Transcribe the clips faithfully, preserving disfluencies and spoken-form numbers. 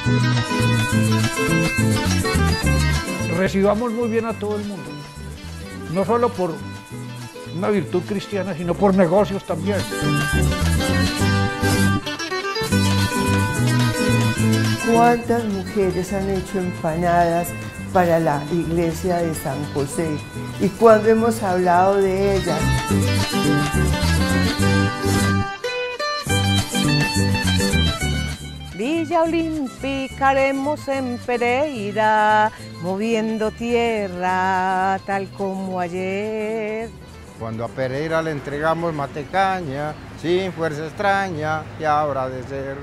Recibamos muy bien a todo el mundo, no solo por una virtud cristiana, sino por negocios también. ¿Cuántas mujeres han hecho empanadas para la iglesia de San José? ¿Y cuándo hemos hablado de ellas? Villa Olímpica haremos en Pereira, moviendo tierra tal como ayer. Cuando a Pereira le entregamos matecaña, sin fuerza extraña, y habrá de ser.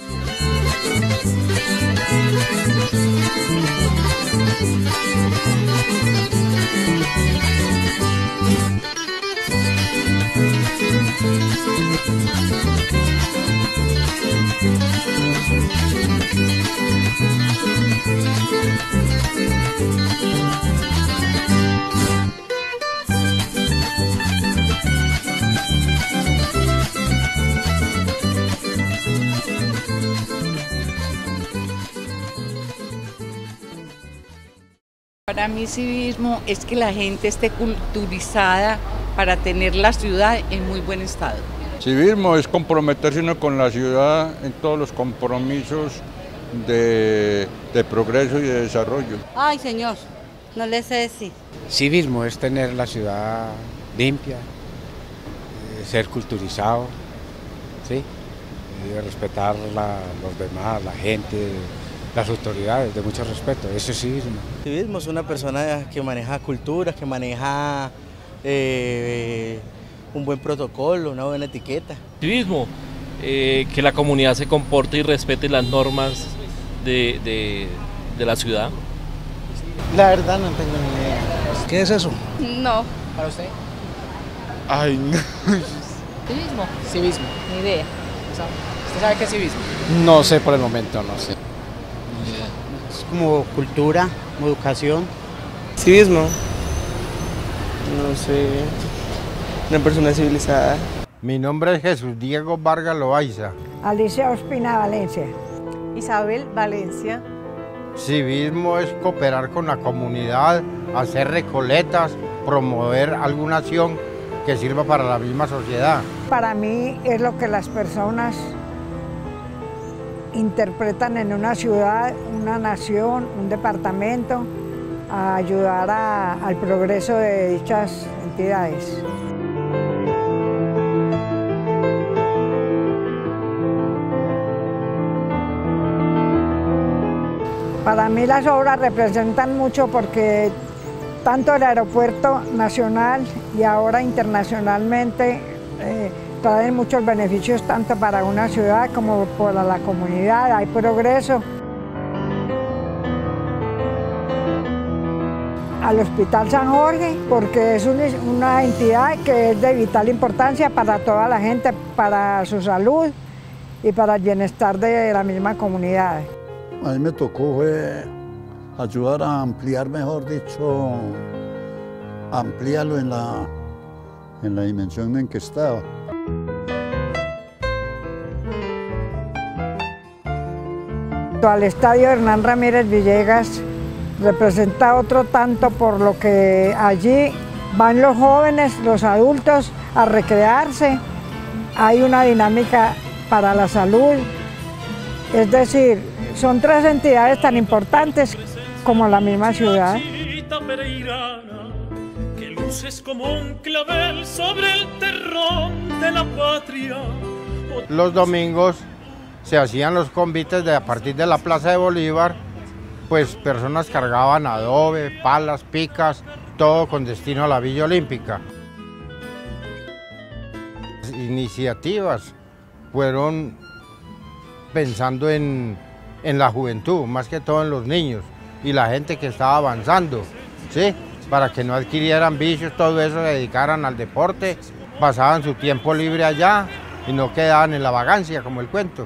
Para mí civismo es que la gente esté culturizada para tener la ciudad en muy buen estado. Civismo es comprometerse uno con la ciudad en todos los compromisos de, de progreso y de desarrollo. Ay, señor, no le sé decir. Civismo es tener la ciudad limpia, ser culturizado, ¿sí? Y respetar la, los demás, la gente, las autoridades, de mucho respeto, eso es civismo. Civismo es una persona que maneja cultura, que maneja eh, un buen protocolo, una buena etiqueta. Civismo, eh, que la comunidad se comporte y respete las normas de, de, de la ciudad. La verdad no tengo ni idea. ¿Qué es eso? No. ¿Para usted? Ay, no. ¿Civismo? Civismo. Ni idea. ¿Usted sabe qué es civismo? No sé por el momento, no sé. Es como cultura, como educación. Civismo. No sé. Una persona civilizada. Mi nombre es Jesús Diego Vargas Loaiza. Alicia Ospina Valencia. Isabel Valencia. Civismo es cooperar con la comunidad, hacer recoletas, promover alguna acción que sirva para la misma sociedad. Para mí es lo que las personas interpretan en una ciudad, una nación, un departamento, a ayudar a, al progreso de dichas entidades. Para mí las obras representan mucho porque tanto el aeropuerto nacional y ahora internacionalmente eh, traen muchos beneficios tanto para una ciudad como para la comunidad, hay progreso. Al Hospital San Jorge, porque es una entidad que es de vital importancia para toda la gente, para su salud y para el bienestar de la misma comunidad. A mí me tocó fue ayudar a ampliar, mejor dicho, ampliarlo en la, en la dimensión en que estaba. Al estadio Hernán Ramírez Villegas representa otro tanto por lo que allí van los jóvenes, los adultos a recrearse, hay una dinámica para la salud, es decir, son tres entidades tan importantes como la misma ciudad. Que luces como un clavel sobre el terrón de la patria. Los domingos se hacían los convites de a partir de la Plaza de Bolívar, pues personas cargaban adobe, palas, picas, todo con destino a la Villa Olímpica. Las iniciativas fueron pensando en, en la juventud, más que todo en los niños y la gente que estaba avanzando, ¿sí? Para que no adquirieran vicios, todo eso, se dedicaran al deporte, pasaban su tiempo libre allá y no quedaban en la vagancia, como el cuento.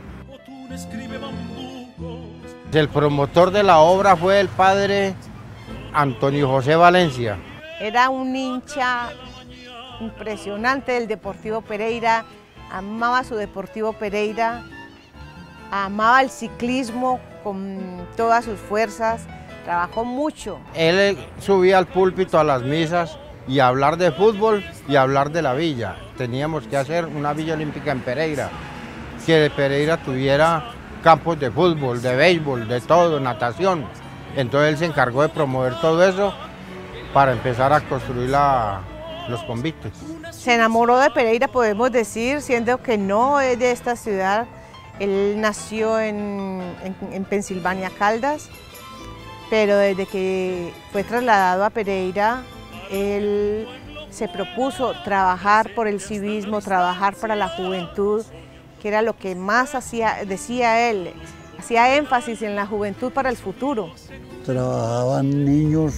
El promotor de la obra fue el padre Antonio José Valencia. Era un hincha impresionante del Deportivo Pereira, amaba su Deportivo Pereira, amaba el ciclismo con todas sus fuerzas, trabajó mucho. Él subía al púlpito a las misas y a hablar de fútbol y a hablar de la villa. Teníamos que hacer una villa olímpica en Pereira, que Pereira tuviera campos de fútbol, de béisbol, de todo, natación. Entonces él se encargó de promover todo eso para empezar a construir la, los convites. Se enamoró de Pereira, podemos decir, siendo que no es de esta ciudad. Él nació en, en, en Pensilvania, Caldas, pero desde que fue trasladado a Pereira, él se propuso trabajar por el civismo, trabajar para la juventud, que era lo que más hacía, decía él, hacía énfasis en la juventud para el futuro. Trabajaban niños,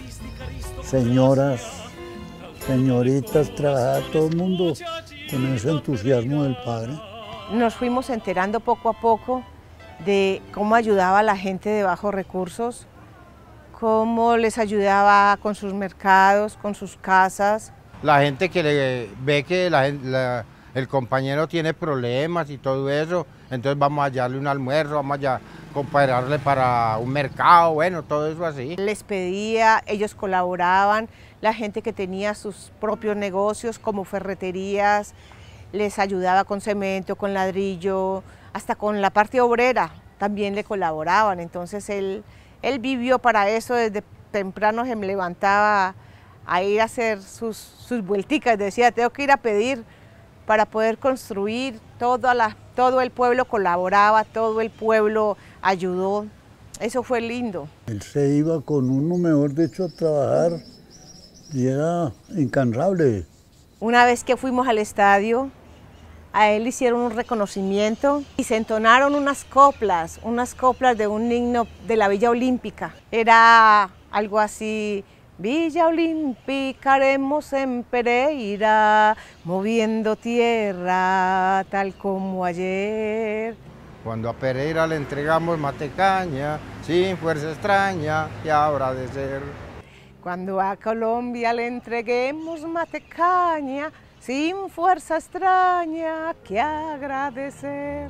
señoras, señoritas, trabajaba todo el mundo con ese entusiasmo del padre. Nos fuimos enterando poco a poco de cómo ayudaba a la gente de bajos recursos, cómo les ayudaba con sus mercados, con sus casas. La gente que le ve que la, la, el compañero tiene problemas y todo eso, entonces vamos a hallarle un almuerzo, vamos a cooperarle para un mercado, bueno, todo eso así. Les pedía, ellos colaboraban, la gente que tenía sus propios negocios como ferreterías, les ayudaba con cemento, con ladrillo, hasta con la parte obrera también le colaboraban. Entonces él, él vivió para eso, desde temprano se me levantaba a ir a hacer sus, sus vuelticas, decía, tengo que ir a pedir para poder construir, toda la, todo el pueblo colaboraba, todo el pueblo ayudó, eso fue lindo. Él se iba con uno, mejor dicho, a trabajar y era incansable. Una vez que fuimos al estadio, a él hicieron un reconocimiento y se entonaron unas coplas, unas coplas de un himno de la Villa Olímpica. Era algo así, Villa Olímpica haremos en Pereira, moviendo tierra tal como ayer. Cuando a Pereira le entregamos matecaña, sin fuerza extraña, ¿qué habrá de ser? Cuando a Colombia le entreguemos matecaña, sin fuerza extraña que agradecer.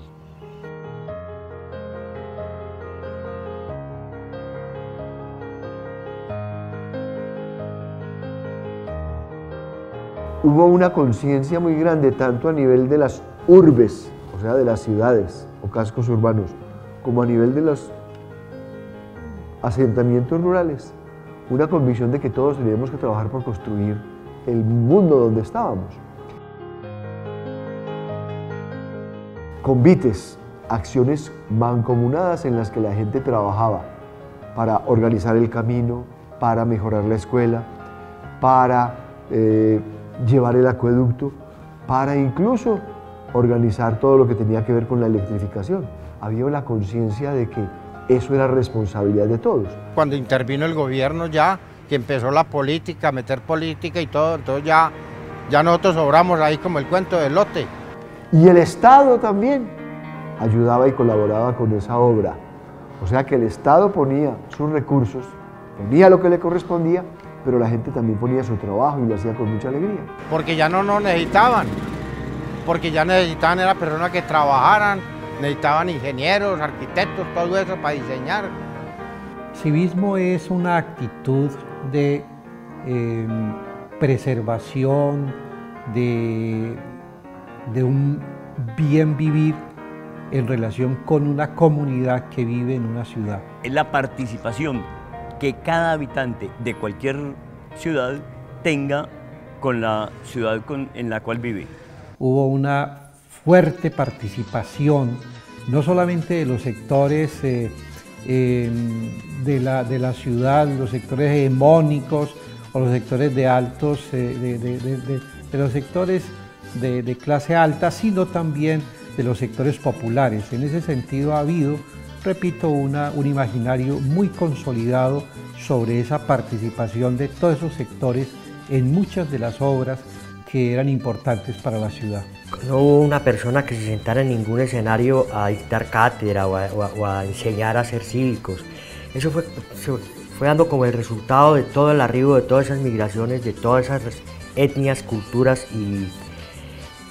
Hubo una conciencia muy grande, tanto a nivel de las urbes, o sea, de las ciudades o cascos urbanos, como a nivel de los asentamientos rurales. Una convicción de que todos teníamos que trabajar por construir el mundo donde estábamos. Convites, acciones mancomunadas en las que la gente trabajaba para organizar el camino, para mejorar la escuela, para eh, llevar el acueducto, para incluso organizar todo lo que tenía que ver con la electrificación. Había una conciencia de que eso era responsabilidad de todos. Cuando intervino el gobierno ya, que empezó la política, a meter política y todo, entonces ya, ya nosotros sobramos ahí como el cuento del lote. Y el Estado también ayudaba y colaboraba con esa obra. O sea que el Estado ponía sus recursos, ponía lo que le correspondía, pero la gente también ponía su trabajo y lo hacía con mucha alegría. Porque ya no nos necesitaban, porque ya necesitaban era personas que trabajaran, necesitaban ingenieros, arquitectos, todo eso para diseñar. Civismo es una actitud de eh, preservación, de, de un bien vivir en relación con una comunidad que vive en una ciudad. Es la participación que cada habitante de cualquier ciudad tenga con la ciudad con, en la cual vive. Hubo una fuerte participación, no solamente de los sectores eh, eh, de, la, de la ciudad, los sectores hegemónicos o los sectores de altos, eh, de, de, de, de, de los sectores de, de clase alta, sino también de los sectores populares. En ese sentido ha habido, repito, una, un imaginario muy consolidado sobre esa participación de todos esos sectores en muchas de las obras que eran importantes para la ciudad. No hubo una persona que se sentara en ningún escenario a dictar cátedra o a, o a, o a enseñar a ser cívicos. Eso fue, se fue dando como el resultado de todo el arribo de todas esas migraciones, de todas esas etnias, culturas y,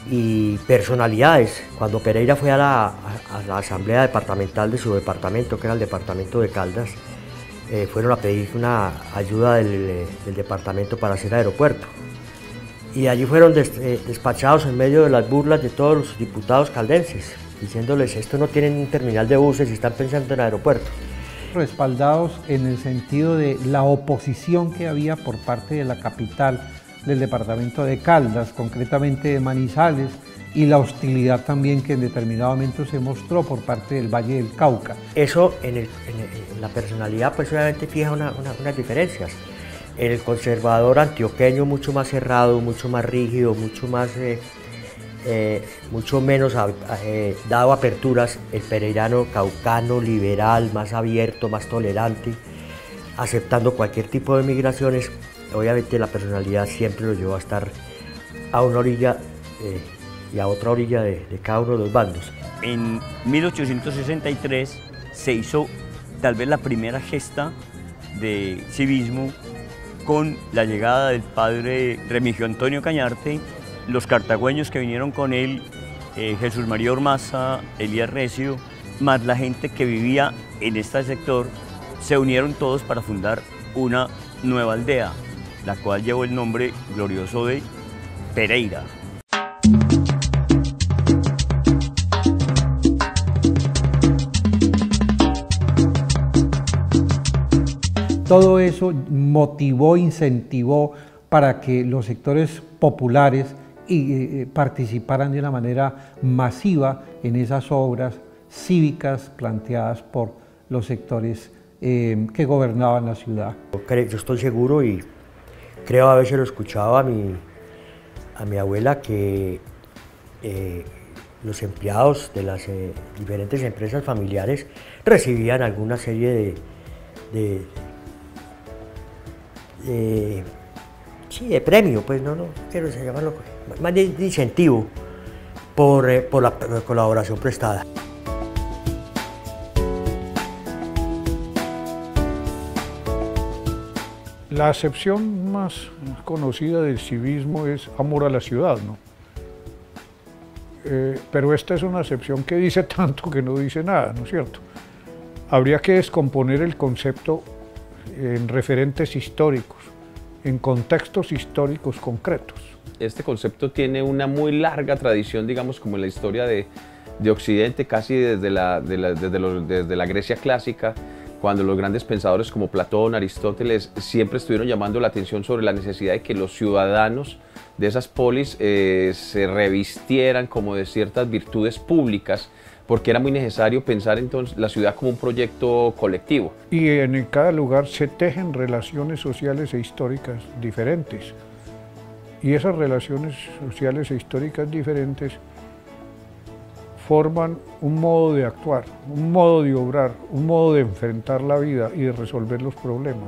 y personalidades. Cuando Pereira fue a la, a, a la asamblea departamental de su departamento, que era el departamento de Caldas, eh, fueron a pedir una ayuda del, del departamento para hacer aeropuerto. Y allí fueron des, eh, despachados en medio de las burlas de todos los diputados caldenses, diciéndoles, esto no tienen un terminal de buses y están pensando en aeropuerto. Respaldados en el sentido de la oposición que había por parte de la capital del departamento de Caldas, concretamente de Manizales, y la hostilidad también que en determinado momento se mostró por parte del Valle del Cauca. Eso en, el, en, el, en la personalidad pues obviamente fija una, una, unas diferencias. En el conservador antioqueño mucho más cerrado, mucho más rígido, mucho más... Eh, Eh, mucho menos eh, dado aperturas, el pereirano caucano, liberal, más abierto, más tolerante, aceptando cualquier tipo de migraciones. Obviamente la personalidad siempre lo llevó a estar a una orilla eh, y a otra orilla de, de cada uno de los bandos. En mil ochocientos sesenta y tres se hizo tal vez la primera gesta de civismo con la llegada del padre Remigio Antonio Cañarte, los cartagüeños que vinieron con él, eh, Jesús María Ormaza, Elías Recio, más la gente que vivía en este sector, se unieron todos para fundar una nueva aldea, la cual llevó el nombre glorioso de Pereira. Todo eso motivó, incentivó para que los sectores populares y eh, participaran de una manera masiva en esas obras cívicas planteadas por los sectores eh, que gobernaban la ciudad. Yo estoy seguro y creo haberse lo escuchado a mi, a mi abuela que eh, los empleados de las eh, diferentes empresas familiares recibían alguna serie de, de, de sí, de premio, pues no, no quiero llamarlo, más de, de incentivo por, eh, por la por la colaboración prestada. La acepción más conocida del civismo es amor a la ciudad, ¿no? Eh, pero esta es una acepción que dice tanto que no dice nada, ¿no es cierto? Habría que descomponer el concepto en referentes históricos, en contextos históricos concretos. Este concepto tiene una muy larga tradición, digamos, como en la historia de, de Occidente, casi desde la, de la, desde, los, desde la Grecia clásica, cuando los grandes pensadores como Platón, Aristóteles, siempre estuvieron llamando la atención sobre la necesidad de que los ciudadanos de esas polis eh, se revistieran como de ciertas virtudes públicas, porque era muy necesario pensar entonces la ciudad como un proyecto colectivo. Y en cada lugar se tejen relaciones sociales e históricas diferentes. Y esas relaciones sociales e históricas diferentes forman un modo de actuar, un modo de obrar, un modo de enfrentar la vida y de resolver los problemas.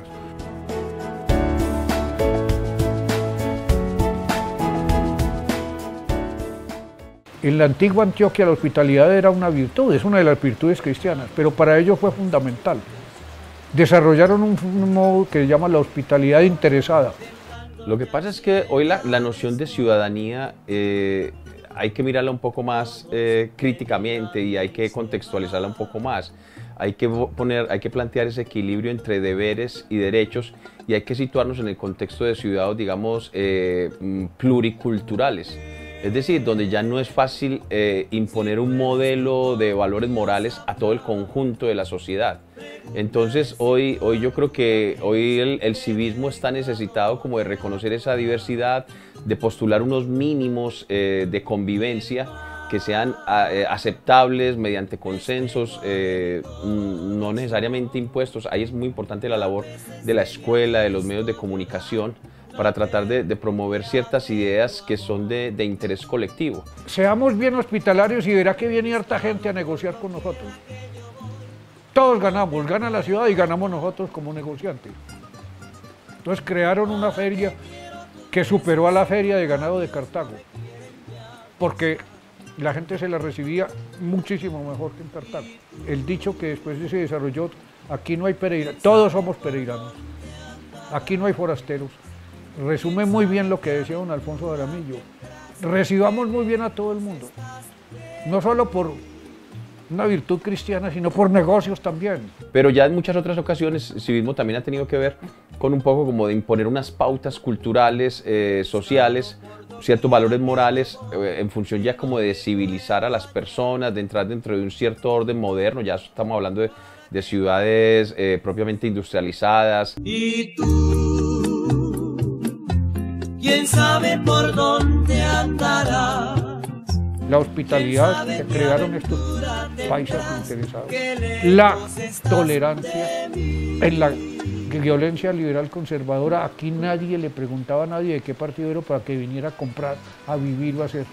En la antigua Antioquia la hospitalidad era una virtud, es una de las virtudes cristianas, pero para ello fue fundamental. Desarrollaron un, un modo que se llama la hospitalidad interesada. Lo que pasa es que hoy la, la noción de ciudadanía eh, hay que mirarla un poco más eh, críticamente y hay que contextualizarla un poco más. Hay que, poner, hay que plantear ese equilibrio entre deberes y derechos y hay que situarnos en el contexto de ciudades, digamos, eh, pluriculturales. Es decir, donde ya no es fácil eh, imponer un modelo de valores morales a todo el conjunto de la sociedad. Entonces hoy, hoy yo creo que hoy el, el civismo está necesitado como de reconocer esa diversidad, de postular unos mínimos eh, de convivencia que sean eh, aceptables mediante consensos, eh, no necesariamente impuestos. Ahí es muy importante la labor de la escuela, de los medios de comunicación, para tratar de, de promover ciertas ideas que son de, de interés colectivo. Seamos bien hospitalarios y verá que viene harta gente a negociar con nosotros. Todos ganamos, gana la ciudad y ganamos nosotros como negociantes. Entonces crearon una feria que superó a la feria de ganado de Cartago, porque la gente se la recibía muchísimo mejor que en Cartago. El dicho que después se desarrolló, aquí no hay pereiranos, todos somos pereiranos, aquí no hay forasteros, resume muy bien lo que decía don Alfonso de Aramillo. recibamos muy bien a todo el mundo, no solo por una virtud cristiana, sino por negocios también. Pero ya en muchas otras ocasiones el civismo también ha tenido que ver con un poco como de imponer unas pautas culturales, eh, sociales, ciertos valores morales, eh, en función ya como de civilizar a las personas, de entrar dentro de un cierto orden moderno. Ya estamos hablando de, de ciudades eh, propiamente industrializadas. Y tú, quién sabe por dónde andarás. La hospitalidad que crearon estos paisas interesados, la tolerancia en la violencia liberal conservadora. Aquí nadie le preguntaba a nadie de qué partido era para que viniera a comprar, a vivir o a hacer.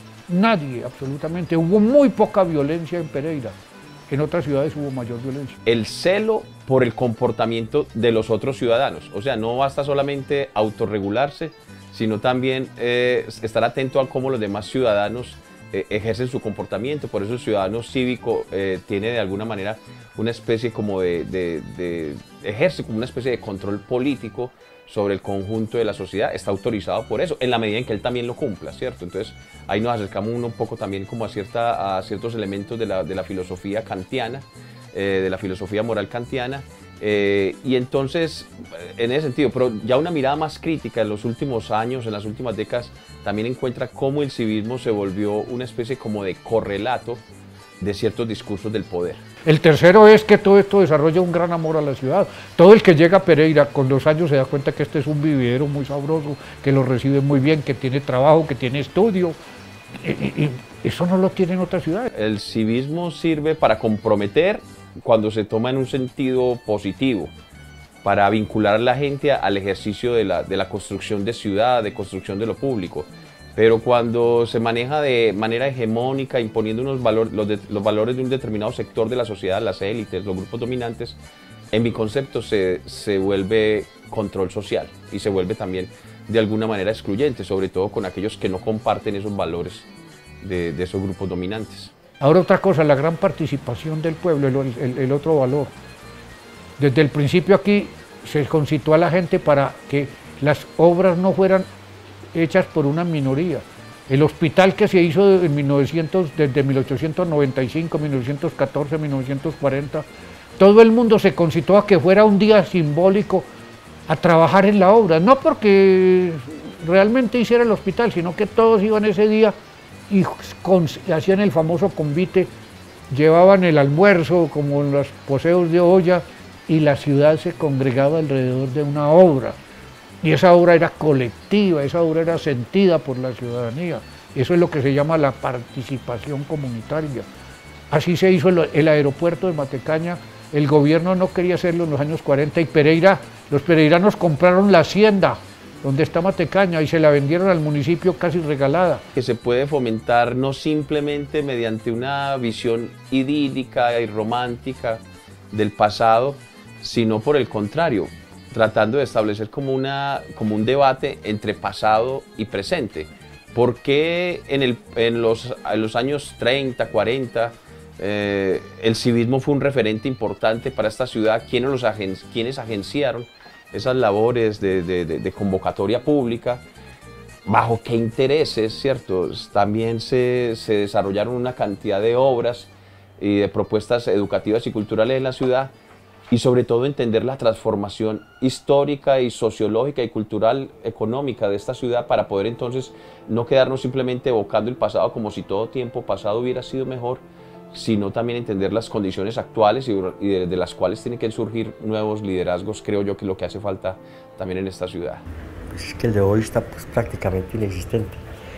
Nadie, absolutamente. Hubo muy poca violencia en Pereira. En otras ciudades hubo mayor violencia. El celo por el comportamiento de los otros ciudadanos. O sea, no basta solamente autorregularse, sino también eh, estar atento a cómo los demás ciudadanos eh, ejercen su comportamiento. Por eso el ciudadano cívico eh, tiene de alguna manera una especie como de, de, de, ejerce como una especie de control político sobre el conjunto de la sociedad. Está autorizado por eso, en la medida en que él también lo cumpla, ¿cierto? Entonces ahí nos acercamos uno un poco también como a, cierta, a ciertos elementos de la, de la filosofía kantiana, eh, de la filosofía moral kantiana. Eh, y entonces, en ese sentido, pero ya una mirada más crítica en los últimos años, en las últimas décadas, también encuentra cómo el civismo se volvió una especie como de correlato de ciertos discursos del poder. El tercero es que todo esto desarrolla un gran amor a la ciudad. Todo el que llega a Pereira con los años se da cuenta que este es un vividero muy sabroso, que lo recibe muy bien, que tiene trabajo, que tiene estudio. Y, y, y eso no lo tiene en otras ciudades. El civismo sirve para comprometer cuando se toma en un sentido positivo, para vincular a la gente al ejercicio de la, de la construcción de ciudad, de construcción de lo público. Pero cuando se maneja de manera hegemónica, imponiendo unos valor, los, de, los valores de un determinado sector de la sociedad, las élites, los grupos dominantes, en mi concepto se, se vuelve control social y se vuelve también de alguna manera excluyente, sobre todo con aquellos que no comparten esos valores de, de esos grupos dominantes. Ahora otra cosa, la gran participación del pueblo, el, el, el otro valor. Desde el principio aquí se concitó a la gente para que las obras no fueran hechas por una minoría. El hospital que se hizo en mil novecientos, desde mil ochocientos noventa y cinco, mil novecientos catorce, mil novecientos cuarenta, todo el mundo se concitó a que fuera un día simbólico a trabajar en la obra, no porque realmente hiciera el hospital, sino que todos iban ese día y con, hacían el famoso convite, llevaban el almuerzo como en los poseos de olla y la ciudad se congregaba alrededor de una obra. Y esa obra era colectiva, esa obra era sentida por la ciudadanía. Eso es lo que se llama la participación comunitaria. Así se hizo el, el aeropuerto de Matecaña. El gobierno no quería hacerlo en los años cuarenta y Pereira, los pereiranos compraron la hacienda donde está Matecaña y se la vendieron al municipio casi regalada. Que se puede fomentar no simplemente mediante una visión idílica y romántica del pasado, sino por el contrario, tratando de establecer como, una, como un debate entre pasado y presente. ¿Por qué en, el, en, los, en los años treinta, cuarenta, eh, el civismo fue un referente importante para esta ciudad? ¿Quiénes, los agen, quiénes agenciaron esas labores de, de, de, de convocatoria pública? ¿Bajo qué intereses, cierto? También se, se desarrollaron una cantidad de obras y de propuestas educativas y culturales en la ciudad, y sobre todo entender la transformación histórica y sociológica y cultural económica de esta ciudad para poder entonces no quedarnos simplemente evocando el pasado como si todo tiempo pasado hubiera sido mejor, sino también entender las condiciones actuales y de, de las cuales tienen que surgir nuevos liderazgos. Creo yo que es lo que hace falta también en esta ciudad. Pues es que el de hoy está pues, prácticamente inexistente.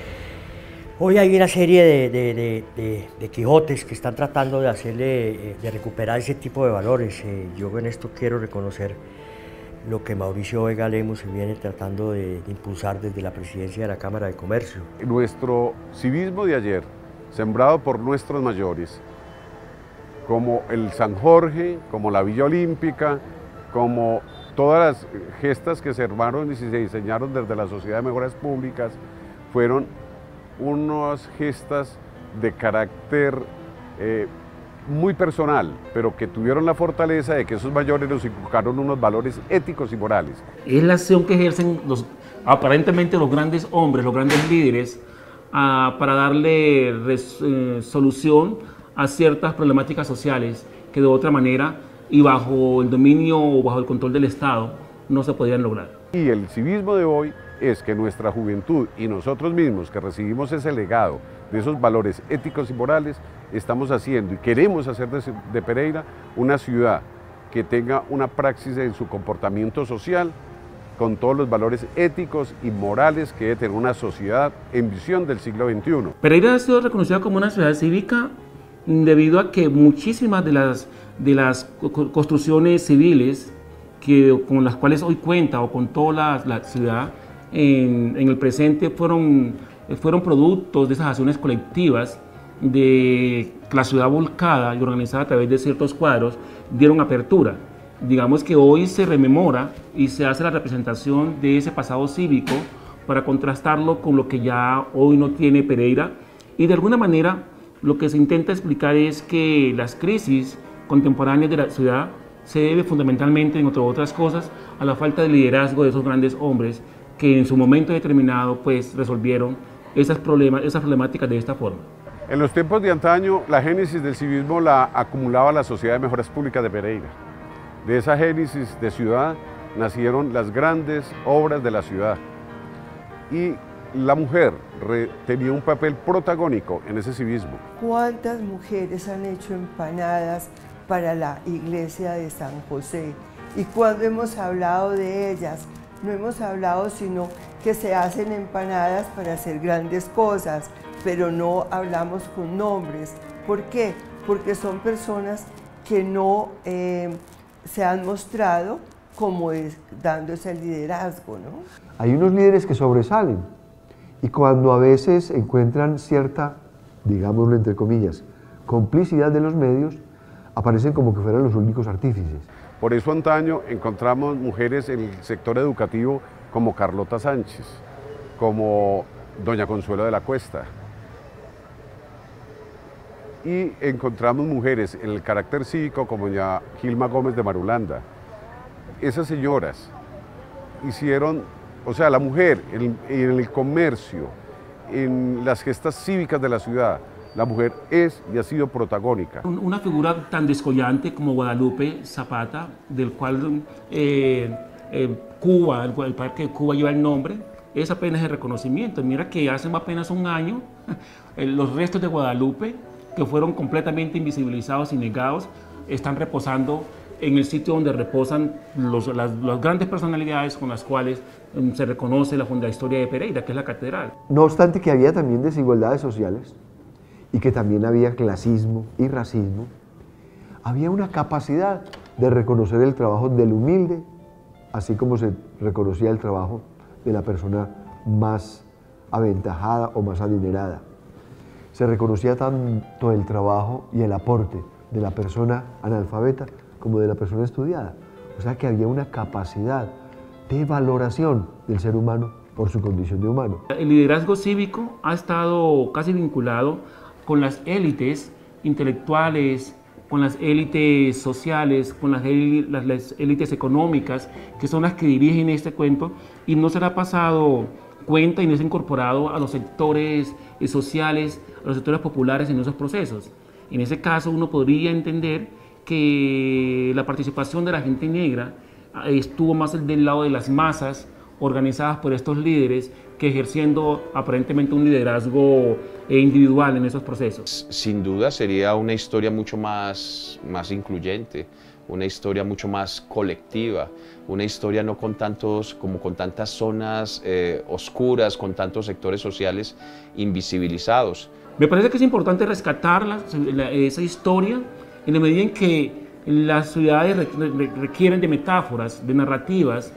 Hoy hay una serie de, de, de, de, de Quijotes que están tratando de hacerle, de recuperar ese tipo de valores. Yo en esto quiero reconocer lo que Mauricio Vega Lemos viene tratando de, de impulsar desde la presidencia de la Cámara de Comercio. Nuestro civismo de ayer, sembrado por nuestros mayores, como el San Jorge, como la Villa Olímpica, como todas las gestas que se armaron y se diseñaron desde la Sociedad de Mejoras Públicas, fueron unas gestas de carácter eh, muy personal, pero que tuvieron la fortaleza de que esos mayores nos inculcaron unos valores éticos y morales. Es la acción que ejercen los, aparentemente los grandes hombres, los grandes líderes, a, para darle res, eh, solución a ciertas problemáticas sociales que de otra manera y bajo el dominio o bajo el control del Estado no se podían lograr. Y el civismo de hoy es que nuestra juventud y nosotros mismos que recibimos ese legado de esos valores éticos y morales, estamos haciendo y queremos hacer de, de Pereira una ciudad que tenga una praxis en su comportamiento social con todos los valores éticos y morales que debe tener una sociedad en visión del siglo veintiuno. Pereira ha sido reconocida como una ciudad cívica debido a que muchísimas de las, de las construcciones civiles que, con las cuales hoy cuenta o contó la, la ciudad en, en el presente fueron, fueron productos de esas acciones colectivas de la ciudad volcada y organizada a través de ciertos cuadros dieron apertura. Digamos que hoy se rememora y se hace la representación de ese pasado cívico para contrastarlo con lo que ya hoy no tiene Pereira, y de alguna manera lo que se intenta explicar es que las crisis contemporáneas de la ciudad se debe fundamentalmente, entre otras cosas, a la falta de liderazgo de esos grandes hombres que en su momento determinado pues resolvieron esas, problemas, esas problemáticas de esta forma. En los tiempos de antaño, la génesis del civismo la acumulaba la Sociedad de Mejoras Públicas de Pereira. De esa génesis de ciudad nacieron las grandes obras de la ciudad. Y la mujer re, tenía un papel protagónico en ese civismo. ¿Cuántas mujeres han hecho empanadas para la iglesia de San José? Y cuando hemos hablado de ellas, no hemos hablado sino que se hacen empanadas para hacer grandes cosas, pero no hablamos con nombres. ¿Por qué? Porque son personas que no eh, se han mostrado como es, dando ese liderazgo, ¿no? Hay unos líderes que sobresalen y cuando a veces encuentran cierta, digámoslo entre comillas, complicidad de los medios, aparecen como que fueran los únicos artífices. Por eso antaño encontramos mujeres en el sector educativo como Carlota Sánchez, como doña Consuelo de la Cuesta. Y encontramos mujeres en el carácter cívico como doña Gilma Gómez de Marulanda. Esas señoras hicieron, o sea, la mujer en, en el comercio, en las gestas cívicas de la ciudad, la mujer es y ha sido protagónica. Una figura tan descollante como Guadalupe Zapata, del cual eh, eh, Cuba, el, el parque de Cuba lleva el nombre, es apenas el reconocimiento. Mira que hace apenas un año los restos de Guadalupe, que fueron completamente invisibilizados y negados, están reposando en el sitio donde reposan los, las, las grandes personalidades con las cuales um, se reconoce la Fonda Historia de Pereira, que es la catedral. No obstante que había también desigualdades sociales y que también había clasismo y racismo, había una capacidad de reconocer el trabajo del humilde, así como se reconocía el trabajo de la persona más aventajada o más adinerada. Se reconocía tanto el trabajo y el aporte de la persona analfabeta como de la persona estudiada. O sea que había una capacidad de valoración del ser humano por su condición de humano. El liderazgo cívico ha estado casi vinculado con las élites intelectuales, con las élites sociales, con las élites económicas, que son las que dirigen este cuento, y no se le ha pasado cuenta y no se ha incorporado a los sectores sociales, a los sectores populares en esos procesos. En ese caso uno podría entender que la participación de la gente negra estuvo más del lado de las masas organizadas por estos líderes que ejerciendo aparentemente un liderazgo individual en esos procesos. Sin duda sería una historia mucho más, más incluyente, una historia mucho más colectiva, una historia no con tantos, como con tantas zonas eh, oscuras, con tantos sectores sociales invisibilizados. Me parece que es importante rescatar la, la, esa historia en la medida en que las ciudades requieren de metáforas, de narrativas,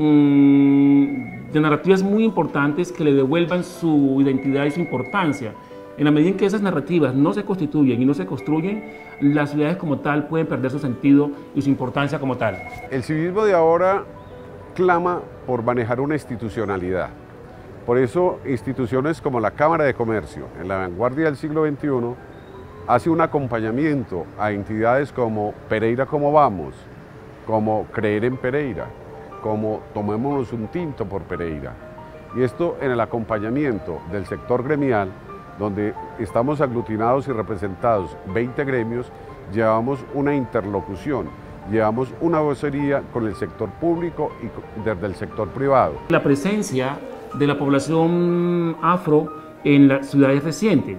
de narrativas muy importantes que le devuelvan su identidad y su importancia. En la medida en que esas narrativas no se constituyen y no se construyen, las ciudades como tal pueden perder su sentido y su importancia como tal. El civismo de ahora clama por manejar una institucionalidad. Por eso instituciones como la Cámara de Comercio, en la vanguardia del siglo veintiuno, hace un acompañamiento a entidades como Pereira Como Vamos, como Creer en Pereira, como Tomémonos un Tinto por Pereira. Y esto en el acompañamiento del sector gremial, donde estamos aglutinados y representados veinte gremios, llevamos una interlocución, llevamos una vocería con el sector público y desde el sector privado. La presencia de la población afro en la ciudad es reciente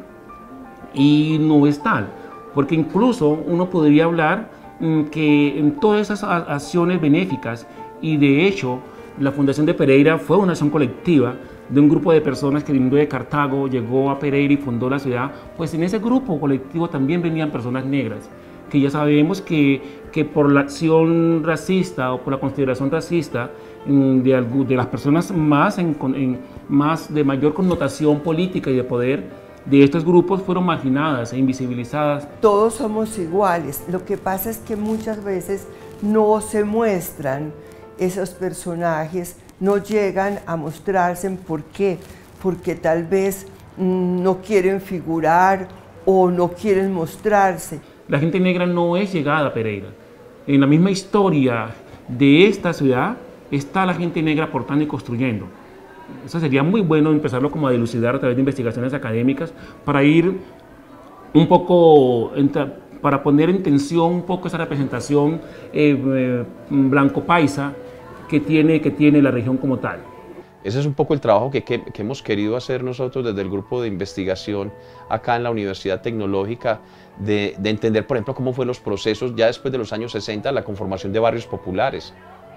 y no es tal, porque incluso uno podría hablar mmm, que en todas esas acciones benéficas, y de hecho la Fundación de Pereira fue una acción colectiva de un grupo de personas que vino de Cartago, llegó a Pereira y fundó la ciudad, pues en ese grupo colectivo también venían personas negras, que ya sabemos que, que por la acción racista o por la consideración racista de, de las personas más, en, en, más de mayor connotación política y de poder, de estos grupos fueron marginadas e invisibilizadas. Todos somos iguales, lo que pasa es que muchas veces no se muestran esos personajes, no llegan a mostrarse. ¿Por qué? Porque tal vez mmm, no quieren figurar o no quieren mostrarse. La gente negra no es llegada a Pereira. En la misma historia de esta ciudad está la gente negra aportando y construyendo. Eso sería muy bueno empezarlo como a dilucidar a través de investigaciones académicas para ir un poco, para poner en tensión un poco esa representación eh, eh, blanco-paisa que tiene, que tiene la región como tal. Ese es un poco el trabajo que, que, que hemos querido hacer nosotros desde el grupo de investigación acá en la Universidad Tecnológica, de, de entender, por ejemplo, cómo fueron los procesos ya después de los años sesenta, la conformación de barrios populares,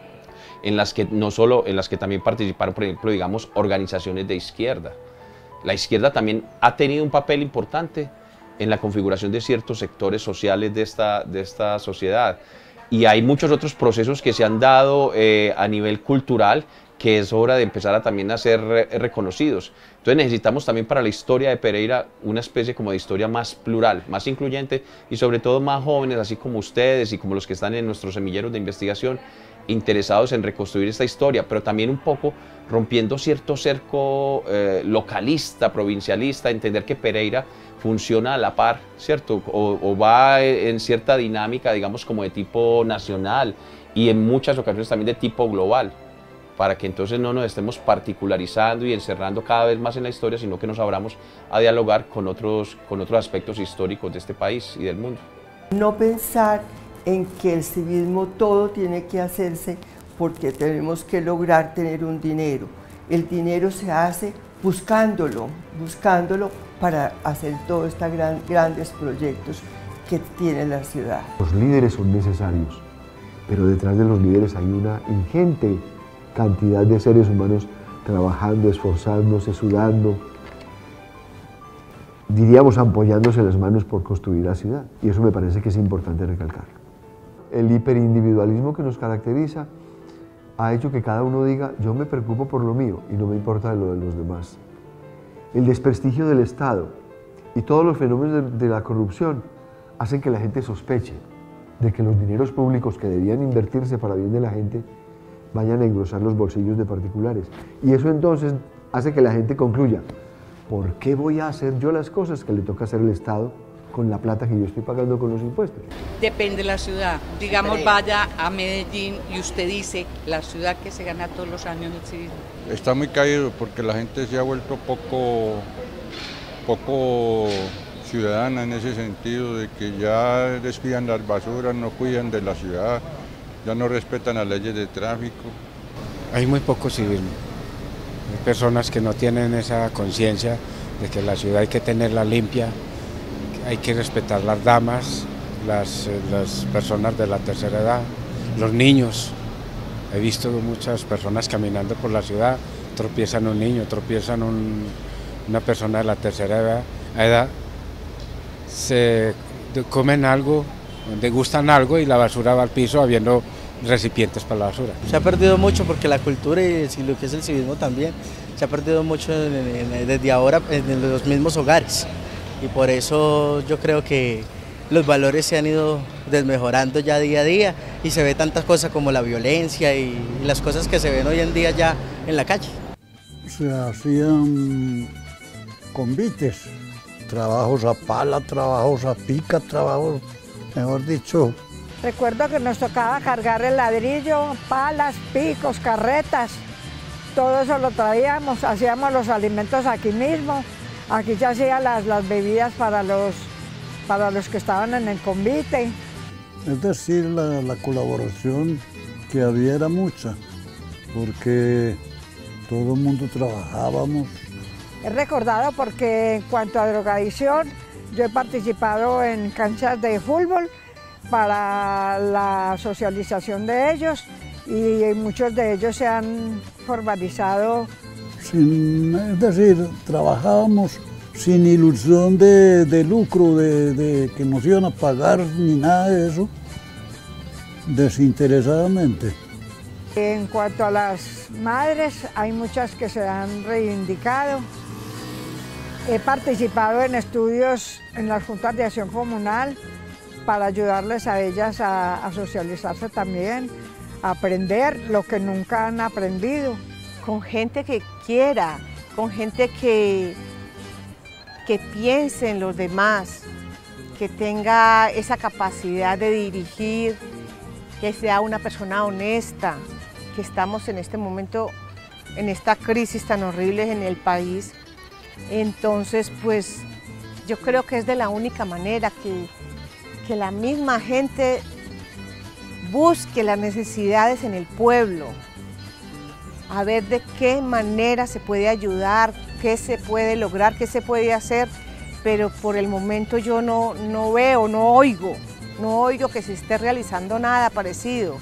en las que no solo, en las que también participaron, por ejemplo, digamos, organizaciones de izquierda. La izquierda también ha tenido un papel importante en la configuración de ciertos sectores sociales de esta, de esta sociedad. Y hay muchos otros procesos que se han dado eh, a nivel cultural, que es hora de empezar a también a ser re reconocidos. Entonces necesitamos también para la historia de Pereira una especie como de historia más plural, más incluyente y sobre todo más jóvenes, así como ustedes y como los que están en nuestros semilleros de investigación, interesados en reconstruir esta historia, pero también un poco rompiendo cierto cerco eh, localista, provincialista, entender que Pereira funciona a la par, ¿cierto? O, o va en cierta dinámica, digamos, como de tipo nacional y en muchas ocasiones también de tipo global, para que entonces no nos estemos particularizando y encerrando cada vez más en la historia, sino que nos abramos a dialogar con otros, con otros aspectos históricos de este país y del mundo. No pensar en que el civismo todo tiene que hacerse porque tenemos que lograr tener un dinero. El dinero se hace buscándolo, buscándolo para hacer todos estos gran, grandes proyectos que tiene la ciudad. Los líderes son necesarios, pero detrás de los líderes hay una ingente cantidad de seres humanos trabajando, esforzándose, sudando, diríamos apoyándose las manos por construir la ciudad, y eso me parece que es importante recalcarlo. El hiperindividualismo que nos caracteriza ha hecho que cada uno diga, yo me preocupo por lo mío y no me importa lo de los demás. El desprestigio del Estado y todos los fenómenos de, de la corrupción hacen que la gente sospeche de que los dineros públicos que debían invertirse para bien de la gente vayan a engrosar los bolsillos de particulares. Y eso entonces hace que la gente concluya, ¿por qué voy a hacer yo las cosas que le toca hacer el Estado con la plata que yo estoy pagando con los impuestos? Depende de la ciudad. Digamos, vaya a Medellín y usted dice, la ciudad que se gana todos los años el civismo. Está muy caído porque la gente se ha vuelto poco, poco ciudadana en ese sentido, de que ya despidan las basuras, no cuidan de la ciudad, ya no respetan las leyes de tráfico. Hay muy poco civismo. Hay personas que no tienen esa conciencia de que la ciudad hay que tenerla limpia, hay que respetar las damas, las, las personas de la tercera edad, los niños. He visto muchas personas caminando por la ciudad, tropiezan un niño, tropiezan un, una persona de la tercera edad, edad, se comen algo, degustan algo y la basura va al piso habiendo recipientes para la basura. Se ha perdido mucho porque la cultura y lo que es el civismo también se ha perdido mucho en, en, desde ahora en los mismos hogares. Y por eso yo creo que los valores se han ido desmejorando ya día a día y se ve tantas cosas como la violencia y las cosas que se ven hoy en día ya en la calle. Se hacían convites, trabajos a pala, trabajos a pica, trabajos, mejor dicho. Recuerdo que nos tocaba cargar el ladrillo, palas, picos, carretas, todo eso lo traíamos, hacíamos los alimentos aquí mismo, aquí se hacían las, las bebidas para los, para los que estaban en el convite. Es decir, la, la colaboración que había era mucha, porque todo el mundo trabajábamos. He recordado porque en cuanto a drogadicción, yo he participado en canchas de fútbol para la socialización de ellos y muchos de ellos se han formalizado. Sin, es decir, trabajábamos sin ilusión de, de lucro, de, de que nos iban a pagar ni nada de eso, desinteresadamente. En cuanto a las madres, hay muchas que se han reivindicado. He participado en estudios en las juntas de acción comunal para ayudarles a ellas a, a socializarse también, a aprender lo que nunca han aprendido. Con gente que quiera, con gente que, que piense en los demás, que tenga esa capacidad de dirigir, que sea una persona honesta, que estamos en este momento, en esta crisis tan horrible en el país. Entonces, pues, yo creo que es de la única manera que, que la misma gente busque las necesidades en el pueblo, a ver de qué manera se puede ayudar, qué se puede lograr, qué se puede hacer, pero por el momento yo no, no veo, no oigo, no oigo que se esté realizando nada parecido.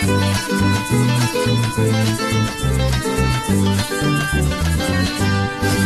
Thank you.